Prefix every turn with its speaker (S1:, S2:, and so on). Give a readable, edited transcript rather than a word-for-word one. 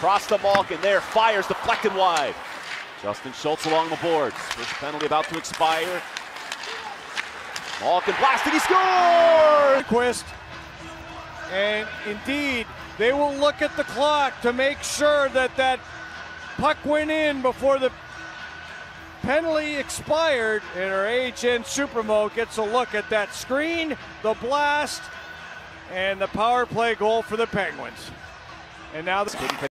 S1: Across the Malkin there, fires, deflected wide. Justin Schultz along the boards. First penalty about to expire. Malkin blasting, he scored!
S2: Quist. And indeed, they will look at the clock to make sure that that puck went in before the penalty expired. And our AHN Supremo gets a look at that screen, the blast, and the power play goal for the Penguins. And now